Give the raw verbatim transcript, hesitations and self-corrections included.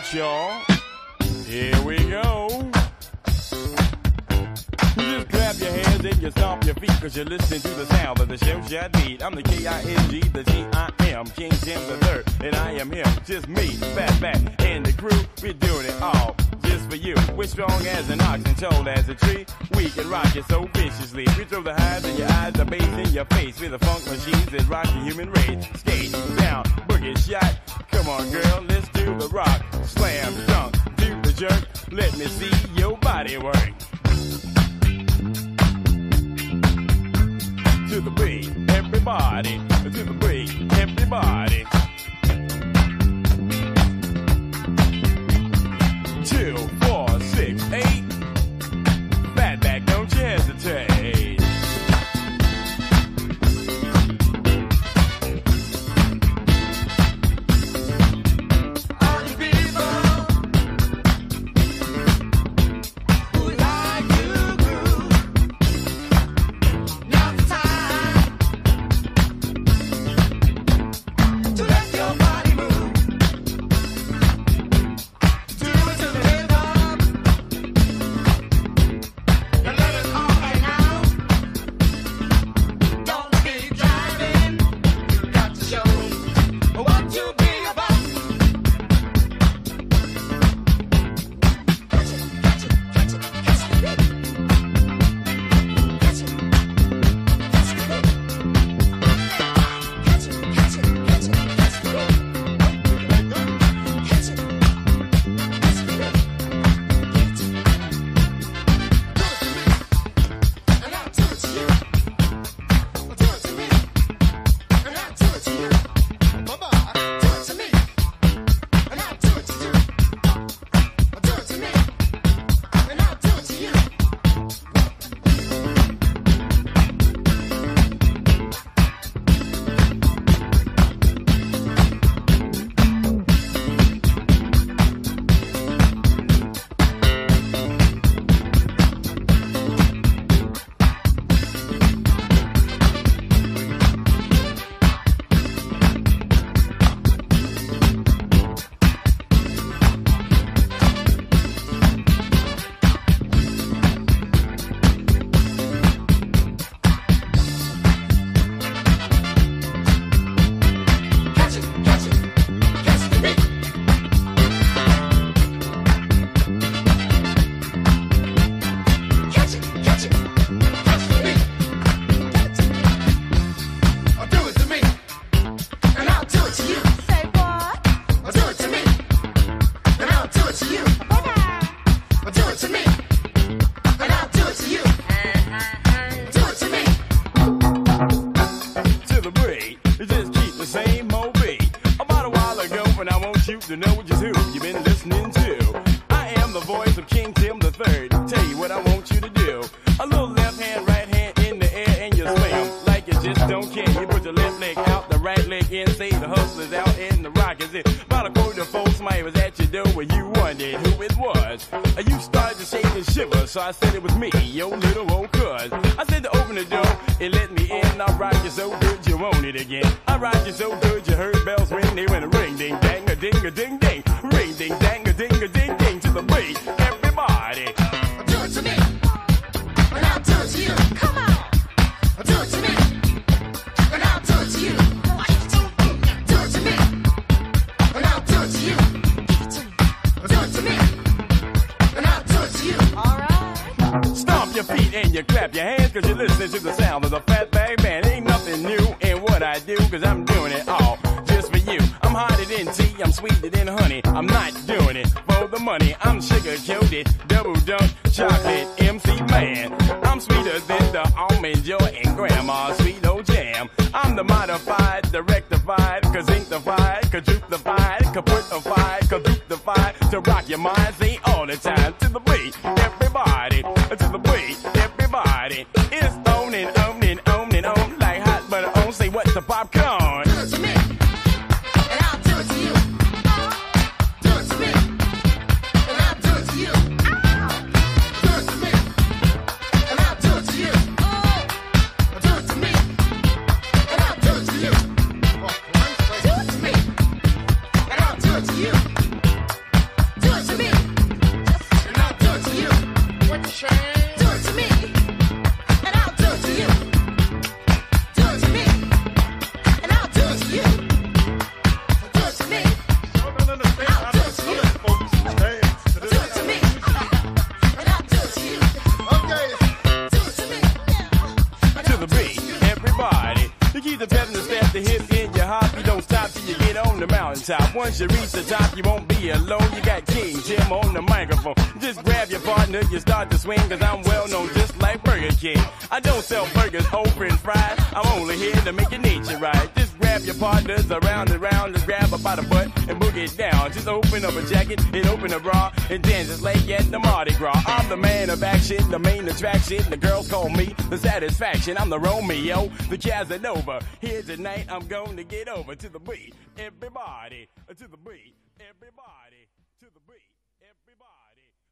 right, y'all. Here we go. You just clap your hands and you stomp your feet, cause you're listening to the sound of the show shot beat. I'm the K I N G, the G I M, King Jim the Third, and I am him, just me, Fat Fat, and the crew. We're doing it all just for you. We're strong as an ox and tall as a tree. We can rock it so viciously. We throw the highs in your eyes, the bass in your face. We're the funk machines that rock the human race. Skate down, boogie shot. Come on, girl, let's do the rock. Slam, dunk, do the jerk. Let me see your body work. To the beat, everybody. To the beat, everybody. Two, four, six, eight. Fat back, don't you hesitate. All you people who like to groove, now's the time to let your body move. Do it to the rhythm and let it all hang out. Don't be driving, you got to show what you be about. Catch it, catch it, catch it, catch the beat. Catch it, catch the beat. Catch it, catch it, catch it, catch the beat. Catch it, catch the beat. And I'll do it to you. Do it to me. And I'll do it to you. Bye-bye. Do it to me. And I'll do it to you. Do it to me. And I'll do it to you. Catch it, catch it, catch the beat. Catch it, catch it, catch the beat. Do it to me, and I'll do it to you. Say what? Do it to me, and I'll do it to you. Do it to me, and I'll do it to you. Do it to me. To the beat, you just keep the same old beat. About a while ago, when I want you to know just who you've been listening to. I am the voice of King Tim the Third. Tell you what I want you to do. A little left hand, right hand in the air, and you swing like you just don't care. You put your left leg out, the right leg in, say the hustler's out, and the rock is in. About a quarter of folks, somebody was at your door when you wondered who it was. Uh, You started to shake and shiver, so I said it was me, your little old cuz. I said to open the door, it let me in. I rock you so good, you want it again. I rock you so good, you heard bells ring. They went a ring, ding, dang, a ding, a ding, ding. Ring, ding, dang, a ding, a ding, ding. To the beat, everybody. Do it to me, and I'll do it to you. Come on. Do it to me, and I'll do it to you. Do it to me, and I'll do it to you. Do it to me, and I'll do it to you. All right. Stomp your feet and you clap your hands, cause you're listening to the sound of the Fat Bag Band. Ain't nothing new in what I do, cause I'm doing it all just for you. I'm hotter than tea, I'm sweeter than honey. I'm not doing it for the money. I'm sugar-coated, double dunk, chocolate M C man. I'm sweeter than the almond joy and grandma's sweet old jam. I'm the modified, the rectified, kazinctified, kadruplified, kaputified, kadruplified, to rock your mind, say all the time. To the beat, everybody, to the beat, everybody. It's on and on and on and on, like hot butter on, say what's the popcorn? Do it to me, and I'll do it to you. Do it to me, and I'll do it to you. Do it to me, and I'll do it to you. Do it to me, and I'll do it to you. Do it to me, and I'll do it to you. the hip in your hop, you don't stop till you get on the mountaintop. Once you reach the top, you won't be alone. You got King Jim on the microphone. Just grab your partner, you start to swing, cause I'm well known just like Burger King. I don't sell burgers, whole french fries. I'm only here to make your nature right. Just grab your partners around and round, just grab her by the butt and boogie it down. Just open up a jacket and open a bra and dance just like at the Mardi Gras. I'm the man of action, the main attraction. The girls call me the satisfaction. I'm the Romeo, the Casanova. Here tonight, I'm going to get over to the beat. Everybody, to the beat. Everybody, to the beat. Everybody.